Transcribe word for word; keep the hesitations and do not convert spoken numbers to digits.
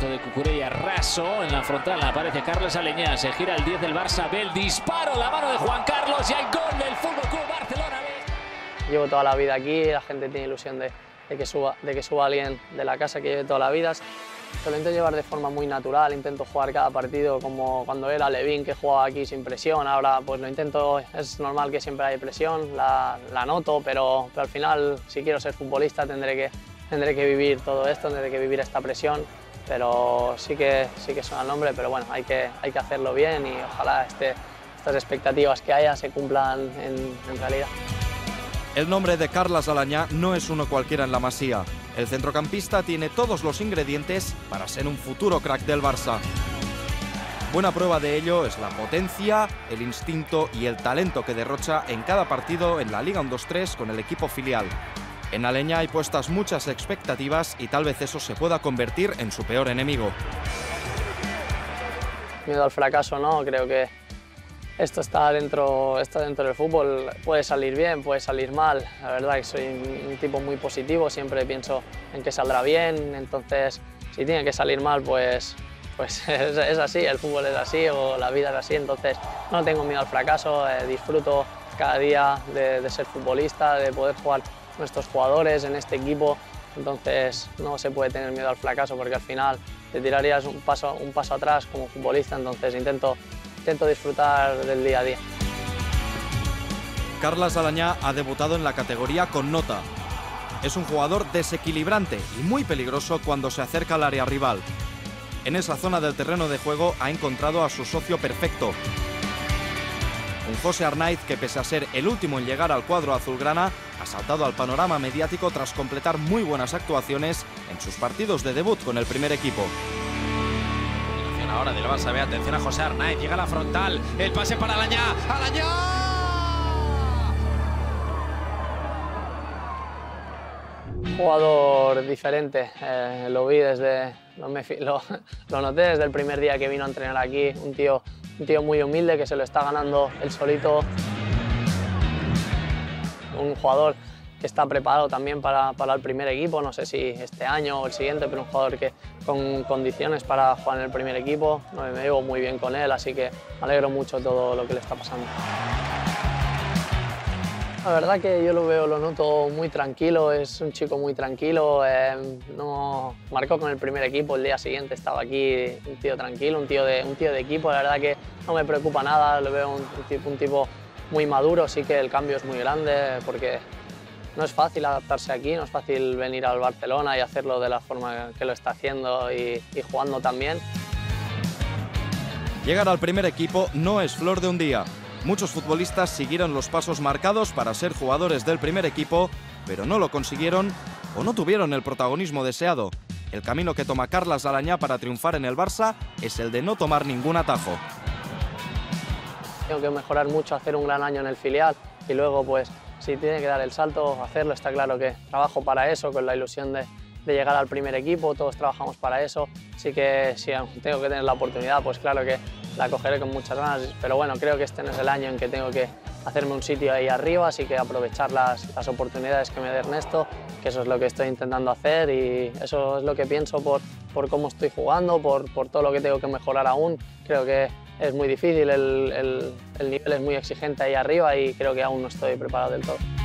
Lanzamiento de Cucurella raso en la frontal. Aparece Carlos Aleñá. Se gira el diez del Barça. Ve el disparo. La mano de Juan Carlos. Y hay gol del Fútbol Club Barcelona. Llevo toda la vida aquí. La gente tiene ilusión de, de, que, suba, de que suba alguien de la casa que lleve toda la vida. Lo intento llevar de forma muy natural. Intento jugar cada partido como cuando era Levín, que jugaba aquí sin presión. Ahora pues lo intento. Es normal que siempre hay presión. La, la noto, pero, pero al final, si quiero ser futbolista, tendré que Tendré que vivir todo esto, tendré que vivir esta presión, pero sí que, sí que suena el nombre, pero bueno, hay que, hay que hacerlo bien y ojalá este, estas expectativas que haya se cumplan en, en realidad. El nombre de Carles Aleñá no es uno cualquiera en la Masía. El centrocampista tiene todos los ingredientes para ser un futuro crack del Barça. Buena prueba de ello es la potencia, el instinto y el talento que derrocha en cada partido en la Liga uno dos tres con el equipo filial. En Aleñá hay puestas muchas expectativas y tal vez eso se pueda convertir en su peor enemigo. Miedo al fracaso no, creo que esto está dentro, está dentro del fútbol. Puede salir bien, puede salir mal. La verdad que soy un tipo muy positivo, siempre pienso en que saldrá bien, entonces si tiene que salir mal, pues, pues es, es así, el fútbol es así o la vida es así, entonces no tengo miedo al fracaso, eh, disfruto cada día de, de ser futbolista, de poder jugar nuestros jugadores en este equipo, entonces no se puede tener miedo al fracaso porque al final te tirarías un paso, un paso atrás como futbolista, entonces intento, intento disfrutar del día a día. Carles Aleñá ha debutado en la categoría con nota. Es un jugador desequilibrante y muy peligroso cuando se acerca al área rival. En esa zona del terreno de juego ha encontrado a su socio perfecto. Un José Arnaiz que, pese a ser el último en llegar al cuadro azulgrana, ha saltado al panorama mediático tras completar muy buenas actuaciones en sus partidos de debut con el primer equipo. Ahora del Barça, ve, atención a José Arnaiz, llega a la frontal, el pase para Aleñá, ¡Aleñá! Jugador diferente, eh, lo vi desde, lo, me, lo, lo noté desde el primer día que vino a entrenar aquí, un tío, un tío muy humilde que se lo está ganando él solito, un jugador que está preparado también para, para el primer equipo, no sé si este año o el siguiente, pero un jugador que con condiciones para jugar en el primer equipo, no, me llevo muy bien con él, así que me alegro mucho de todo lo que le está pasando. La verdad que yo lo veo, lo noto muy tranquilo, es un chico muy tranquilo, eh, no marcó con el primer equipo, el día siguiente estaba aquí, un tío tranquilo, un tío de, un tío de equipo, la verdad que no me preocupa nada, lo veo un, un, tipo, un tipo muy maduro, sí que el cambio es muy grande porque no es fácil adaptarse aquí, no es fácil venir al Barcelona y hacerlo de la forma que lo está haciendo y, y jugando también. Llegar al primer equipo no es flor de un día. Muchos futbolistas siguieron los pasos marcados para ser jugadores del primer equipo, pero no lo consiguieron o no tuvieron el protagonismo deseado. El camino que toma Carles Aleñá para triunfar en el Barça es el de no tomar ningún atajo. Tengo que mejorar mucho, hacer un gran año en el filial y luego, pues, si tiene que dar el salto, hacerlo. Está claro que trabajo para eso, con la ilusión de, de llegar al primer equipo, todos trabajamos para eso. Así que si tengo que tener la oportunidad, pues claro que la cogeré con muchas ganas, pero bueno, creo que este no es el año en que tengo que hacerme un sitio ahí arriba, así que aprovechar las, las oportunidades que me dé Ernesto, que eso es lo que estoy intentando hacer y eso es lo que pienso por, por cómo estoy jugando, por, por todo lo que tengo que mejorar aún. Creo que es muy difícil, el, el, el nivel es muy exigente ahí arriba y creo que aún no estoy preparado del todo.